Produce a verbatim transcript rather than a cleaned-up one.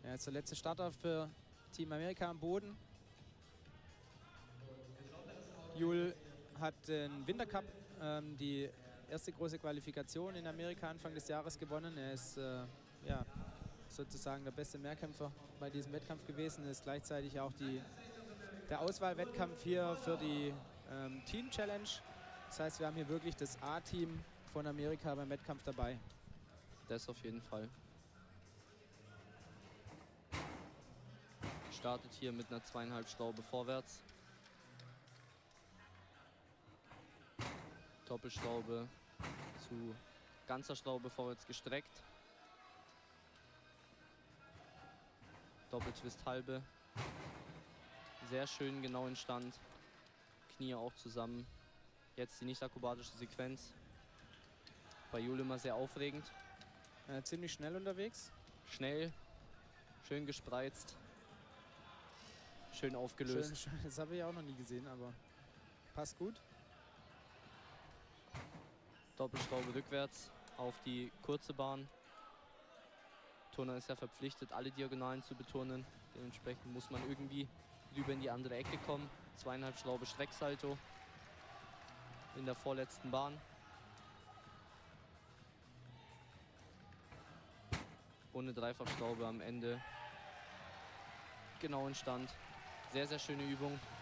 Ja, jetzt der letzte Starter für Team Amerika am Boden. Jul hat den Wintercup, ähm, die erste große Qualifikation in Amerika Anfang des Jahres gewonnen. Er ist äh, ja, sozusagen der beste Mehrkämpfer bei diesem Wettkampf gewesen. Er ist gleichzeitig auch die, der Auswahlwettkampf hier für die ähm, Team Challenge. Das heißt, wir haben hier wirklich das A-Team von Amerika beim Wettkampf dabei. Das auf jeden Fall. Startet hier mit einer zweieinhalb Schraube vorwärts. Doppelschraube zu ganzer Schraube vorwärts gestreckt. Doppeltwist halbe. Sehr schön genau in Stand. Knie auch zusammen. Jetzt die nicht akrobatische Sequenz. Bei Jul immer sehr aufregend. Äh, ziemlich schnell unterwegs. Schnell, schön gespreizt, schön aufgelöst. Schön, schön. Das habe ich auch noch nie gesehen, aber passt gut. Doppelschraube rückwärts auf die kurze Bahn. Turner ist ja verpflichtet, alle Diagonalen zu beturnen. Dementsprechend muss man irgendwie rüber in die andere Ecke kommen. Zweieinhalb Schraube Strecksalto in der vorletzten Bahn. Und eine Dreifachschraube am Ende. Genau in Stand. Sehr, sehr schöne Übung.